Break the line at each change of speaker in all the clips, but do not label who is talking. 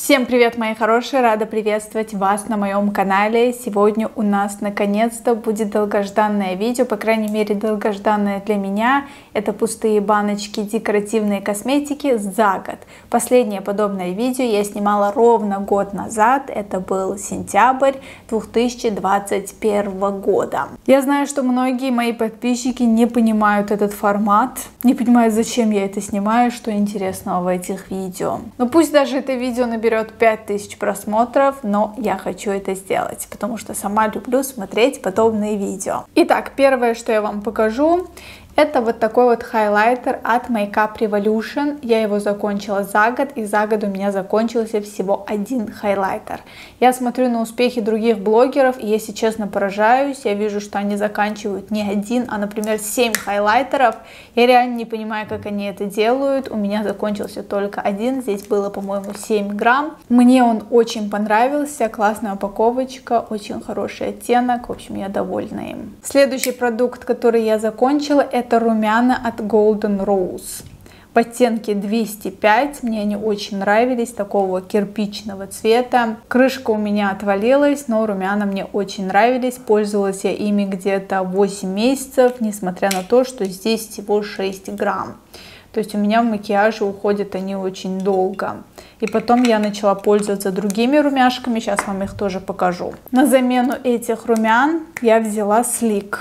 Всем привет, мои хорошие! Рада приветствовать вас на моем канале. Сегодня у нас наконец-то будет долгожданное видео, по крайней мере долгожданное для меня. Это пустые баночки декоративной косметики за год. Последнее подобное видео я снимала ровно год назад. Это был сентябрь 2021 года. Я знаю, что многие мои подписчики не понимают этот формат, не понимают, зачем я это снимаю, что интересного в этих видео. Но пусть даже это видео наберет 5000 просмотров, но я хочу это сделать, потому что сама люблю смотреть подобные видео. Итак, первое, что я вам покажу, это вот такой вот хайлайтер от Makeup Revolution. Я его закончила за год, и за год у меня закончился всего один хайлайтер. Я смотрю на успехи других блогеров, и, если честно, поражаюсь. Я вижу, что они заканчивают не один, а, например, 7 хайлайтеров. Я реально не понимаю, как они это делают. У меня закончился только один. Здесь было, по-моему, 7 грамм. Мне он очень понравился. Классная упаковочка, очень хороший оттенок. В общем, я довольна им. Следующий продукт, который я закончила, это румяна от Golden Rose в оттенке 205. Мне они очень нравились, такого кирпичного цвета. Крышка у меня отвалилась, но румяна мне очень нравились. Пользовалась я ими где-то 8 месяцев, несмотря на то, что здесь всего 6 грамм. То есть у меня в макияже уходят они очень долго. И потом я начала пользоваться другими румяшками. Сейчас вам их тоже покажу. На замену этих румян я взяла Sleek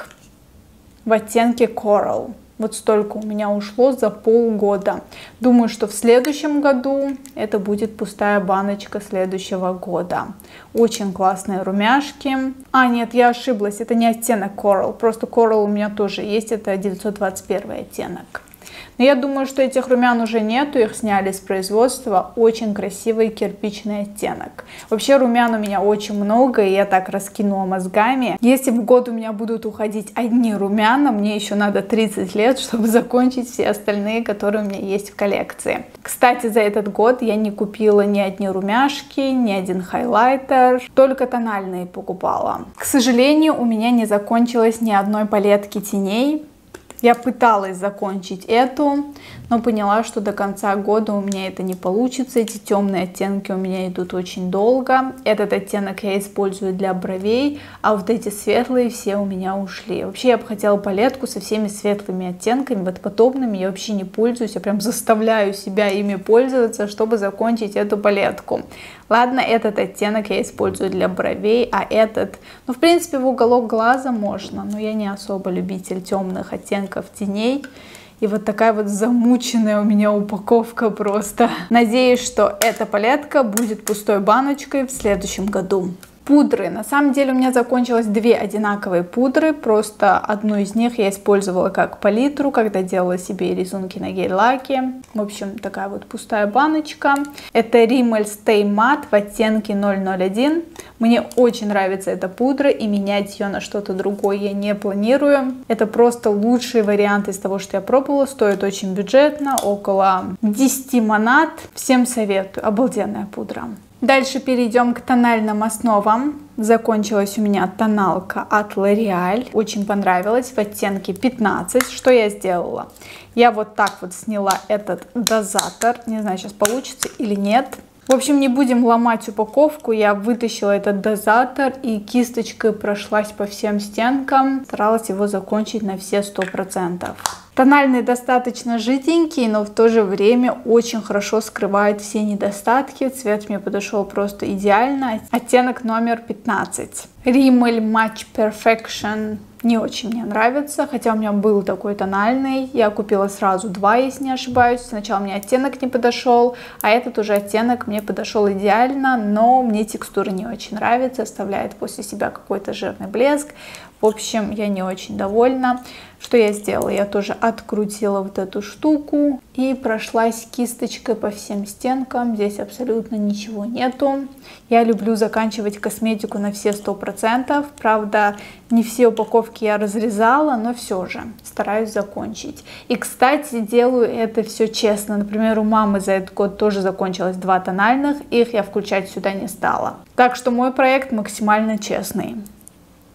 в оттенке Coral. Вот столько у меня ушло за полгода. Думаю, что в следующем году это будет пустая баночка следующего года. Очень классные румяшки. А, нет, я ошиблась. Это не оттенок Coral. Просто Coral у меня тоже есть. Это 921 оттенок. Но я думаю, что этих румян уже нету, их сняли с производства. Очень красивый кирпичный оттенок. Вообще румян у меня очень много, и я так раскинула мозгами. Если в год у меня будут уходить одни румяна, мне еще надо 30 лет, чтобы закончить все остальные, которые у меня есть в коллекции. Кстати, за этот год я не купила ни одни румяшки, ни один хайлайтер, только тональные покупала. К сожалению, у меня не закончилось ни одной палетки теней. Я пыталась закончить эту, но поняла, что до конца года у меня это не получится. Эти темные оттенки у меня идут очень долго. Этот оттенок я использую для бровей, а вот эти светлые все у меня ушли. Вообще я бы хотела палетку со всеми светлыми оттенками. Вот подобными я вообще не пользуюсь. Я прям заставляю себя ими пользоваться, чтобы закончить эту палетку. Ладно, этот оттенок я использую для бровей, а этот, ну, в принципе, в уголок глаза можно, но я не особо любитель темных оттенков теней. И вот такая вот замученная у меня упаковка просто. Надеюсь, что эта палетка будет пустой баночкой в следующем году. Пудры. На самом деле у меня закончилось 2 одинаковые пудры, просто одну из них я использовала как палитру, когда делала себе рисунки на гель-лаке. В общем, такая вот пустая баночка. Это Rimmel Stay Matte в оттенке 001. Мне очень нравится эта пудра, и менять ее на что-то другое я не планирую. Это просто лучший вариант из того, что я пробовала. Стоит очень бюджетно, около 10 монат. Всем советую. Обалденная пудра. Дальше перейдем к тональным основам. Закончилась у меня тоналка от L'Oréal. Очень понравилась, в оттенке 15. Что я сделала? Я вот так вот сняла этот дозатор. Не знаю, сейчас получится или нет. В общем, не будем ломать упаковку. Я вытащила этот дозатор и кисточкой прошлась по всем стенкам. Старалась его закончить на все 100%. Тональный достаточно жиденький, но в то же время очень хорошо скрывает все недостатки. Цвет мне подошел просто идеально. Оттенок номер 15. Rimmel Match Perfection не очень мне нравится, хотя у меня был такой тональный. Я купила сразу 2, если не ошибаюсь. Сначала мне оттенок не подошел, а этот уже оттенок мне подошел идеально, но мне текстура не очень нравится, оставляет после себя какой-то жирный блеск. В общем, я не очень довольна. Что я сделала? Я тоже открутила вот эту штуку и прошлась кисточкой по всем стенкам. Здесь абсолютно ничего нету. Я люблю заканчивать косметику на все 100%. Правда, не все упаковки я разрезала, но все же стараюсь закончить. И, кстати, делаю это все честно. Например, у мамы за этот год тоже закончилось 2 тональных. Их я включать сюда не стала. Так что мой проект максимально честный.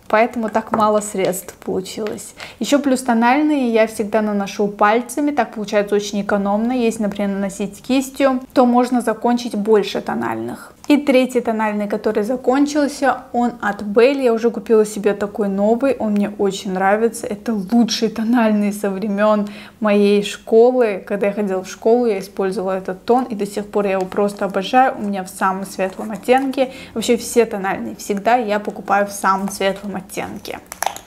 Поэтому так мало средств получилось. Еще плюс тональные я всегда наношу пальцами. Так получается очень экономно. Если, например, наносить кистью, то можно закончить больше тональных. И третий тональный, который закончился, он от Belle. Я уже купила себе такой новый. Он мне очень нравится. Это лучший тональный со времен моей школы. Когда я ходила в школу, я использовала этот тон. И до сих пор я его просто обожаю. У меня в самом светлом оттенке. Вообще все тональные всегда я покупаю в самом светлом оттенке.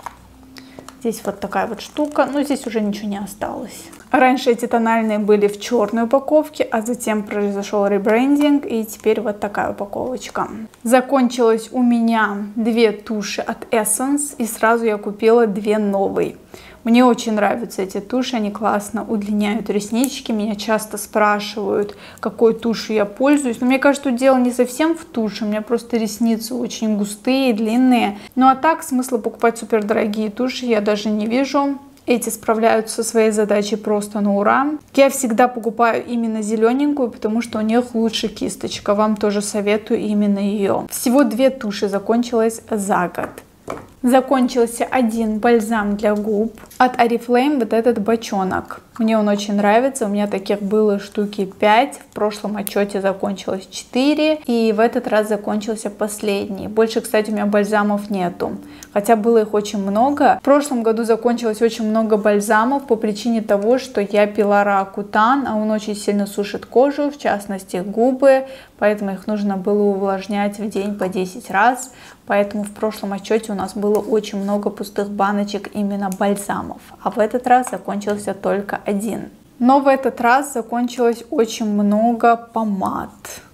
Здесь вот такая вот штука. Но здесь уже ничего не осталось. Раньше эти тональные были в черной упаковке, а затем произошел ребрендинг, и теперь вот такая упаковочка. Закончилось у меня 2 туши от Essence, и сразу я купила 2 новые. Мне очень нравятся эти туши, они классно удлиняют реснички. Меня часто спрашивают, какой тушью я пользуюсь. Но мне кажется, дело не совсем в туши, у меня просто ресницы очень густые, длинные. Ну а так, смысла покупать супер дорогие туши я даже не вижу. Эти справляются со своей задачей просто на ура. Я всегда покупаю именно зелененькую, потому что у них лучше кисточка. Вам тоже советую именно ее. Всего 2 туши закончилось за год. Закончился один бальзам для губ от Oriflame, вот этот бочонок. Мне он очень нравится, у меня таких было штуки 5, в прошлом отчете закончилось 4, и в этот раз закончился последний. Больше, кстати, у меня бальзамов нету, хотя было их очень много. В прошлом году закончилось очень много бальзамов по причине того, что я пила Roaccutane, а он очень сильно сушит кожу, в частности губы, поэтому их нужно было увлажнять в день по 10 раз. Поэтому в прошлом отчете у нас было очень много пустых баночек именно бальзамов. А в этот раз закончился только один. Но в этот раз закончилось очень много помад.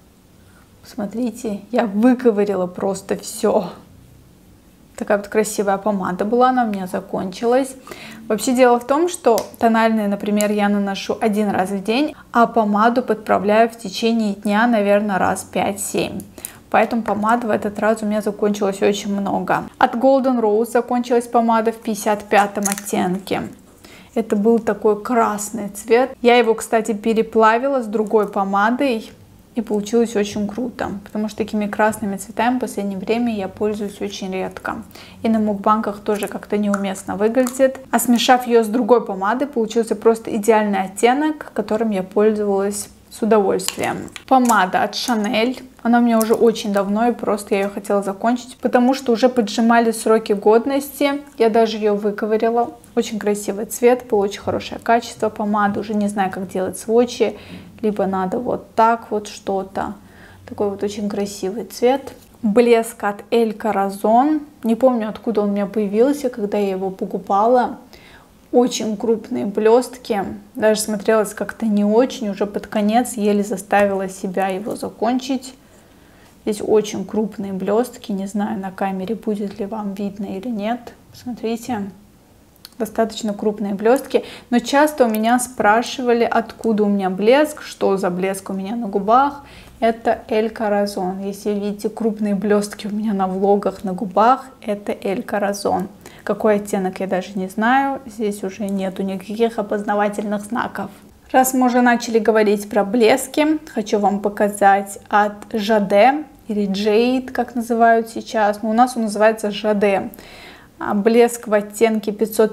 Смотрите, я выковырила просто все. Такая вот красивая помада была, она у меня закончилась. Вообще дело в том, что тональные, например, я наношу 1 раз в день, а помаду подправляю в течение дня, наверное, раз 5-7. Поэтому помад в этот раз у меня закончилось очень много. От Golden Rose закончилась помада в 55 оттенке. Это был такой красный цвет. Я его, кстати, переплавила с другой помадой. И получилось очень круто. Потому что такими красными цветами в последнее время я пользуюсь очень редко. И на мукбанках тоже как-то неуместно выглядит. А смешав ее с другой помадой, получился просто идеальный оттенок, которым я пользовалась с удовольствием. Помада от Chanel. Она у меня уже очень давно, и просто я ее хотела закончить, потому что уже поджимали сроки годности. Я даже ее выковырила. Очень красивый цвет, было очень хорошее качество помады. Уже не знаю, как делать сводчи. Либо надо вот так вот что-то. Такой вот очень красивый цвет. Блеск от El Corazon. Не помню, откуда он у меня появился, когда я его покупала. Очень крупные блестки. Даже смотрелось как-то не очень. Уже под конец еле заставила себя его закончить. Здесь очень крупные блестки. Не знаю, на камере будет ли вам видно или нет. Смотрите. Достаточно крупные блестки. Но часто у меня спрашивали, откуда у меня блеск, что за блеск у меня на губах. Это El Corazon. Если видите крупные блестки у меня на влогах на губах, это El Corazon. Какой оттенок, я даже не знаю. Здесь уже нету никаких опознавательных знаков. Раз мы уже начали говорить про блески, хочу вам показать от Jade или Jade, как называют сейчас. Но у нас он называется Jade. Блеск в оттенке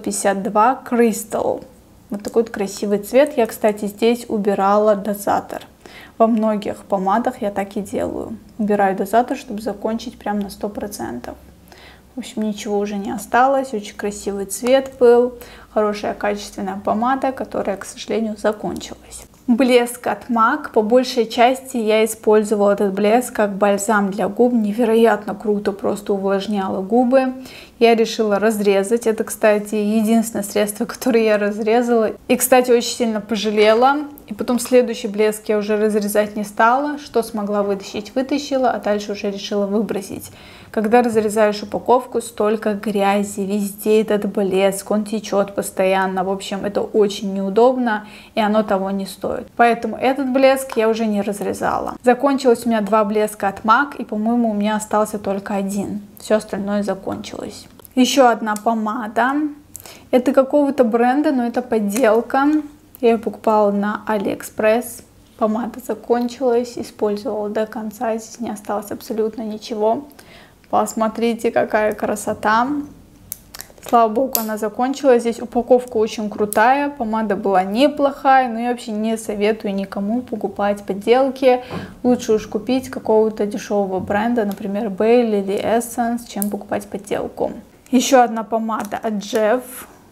552 Crystal. Вот такой вот красивый цвет. Я, кстати, здесь убирала дозатор. Во многих помадах я так и делаю. Убираю дозатор, чтобы закончить прям на 100%. В общем, ничего уже не осталось. Очень красивый цвет был. Хорошая качественная помада, которая, к сожалению, закончилась. Блеск от MAC. По большей части я использовала этот блеск как бальзам для губ. Невероятно круто просто увлажняла губы. Я решила разрезать. Это, кстати, единственное средство, которое я разрезала. И, кстати, очень сильно пожалела. И потом следующий блеск я уже разрезать не стала. Что смогла вытащить, вытащила, а дальше уже решила выбросить. Когда разрезаешь упаковку, столько грязи, везде этот блеск, он течет постоянно. В общем, это очень неудобно, и оно того не стоит. Поэтому этот блеск я уже не разрезала. Закончилось у меня 2 блеска от MAC, и, по-моему, у меня остался только 1. Все остальное закончилось. Еще одна помада. Это какого-то бренда, но это подделка. Я ее покупала на AliExpress. Помада закончилась, использовала до конца, здесь не осталось абсолютно ничего. Посмотрите, какая красота. Слава богу, она закончилась. Здесь упаковка очень крутая, помада была неплохая, но я вообще не советую никому покупать подделки. Лучше уж купить какого-то дешевого бренда, например, Bale или Essence, чем покупать подделку. Еще одна помада от Jeff.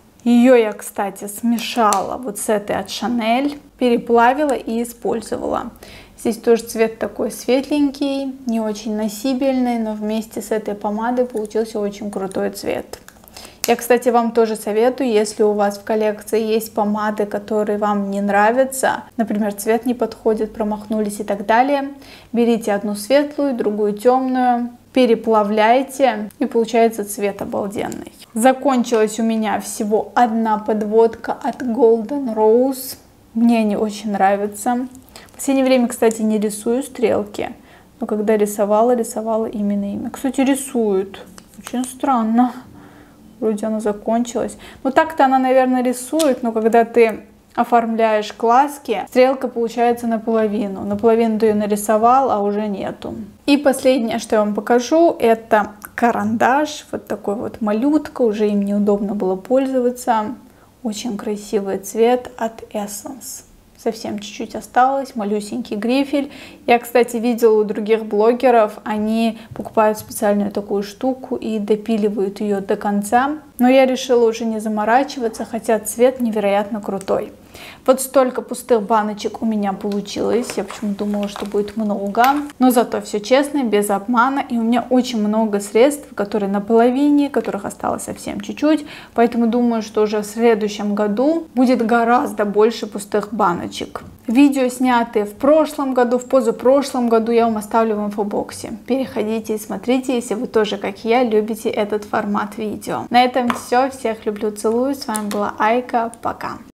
Ее я, кстати, смешала вот с этой от Chanel, переплавила и использовала. Здесь тоже цвет такой светленький, не очень носибельный, но вместе с этой помадой получился очень крутой цвет. Я, кстати, вам тоже советую, если у вас в коллекции есть помады, которые вам не нравятся, например, цвет не подходит, промахнулись и так далее, берите одну светлую, другую темную, переплавляйте, и получается цвет обалденный. Закончилась у меня всего одна подводка от Golden Rose. Мне они очень нравятся. В последнее время, кстати, не рисую стрелки, но когда рисовала именно ими. Кстати, рисуют. Очень странно. Вроде она закончилась. Ну так-то она, наверное, рисует, но когда ты оформляешь глазки, стрелка получается наполовину. Наполовину ты ее нарисовал, а уже нету. И последнее, что я вам покажу, это карандаш. Вот такой вот малютка, уже им неудобно было пользоваться. Очень красивый цвет от Essence. Совсем чуть-чуть осталось, малюсенький грифель. Я, кстати, видела у других блогеров, они покупают специальную такую штуку и допиливают ее до конца. Но я решила уже не заморачиваться, хотя цвет невероятно крутой. Вот столько пустых баночек у меня получилось. Я почему-то думала, что будет много. Но зато все честно, без обмана. И у меня очень много средств, которые наполовине, которых осталось совсем чуть-чуть. Поэтому думаю, что уже в следующем году будет гораздо больше пустых баночек. Видео, снятые в прошлом году, в позапрошлом году, я вам оставлю в инфобоксе. Переходите и смотрите, если вы тоже, как и я, любите этот формат видео. На этом все. Всех люблю, целую. С вами была Айка. Пока.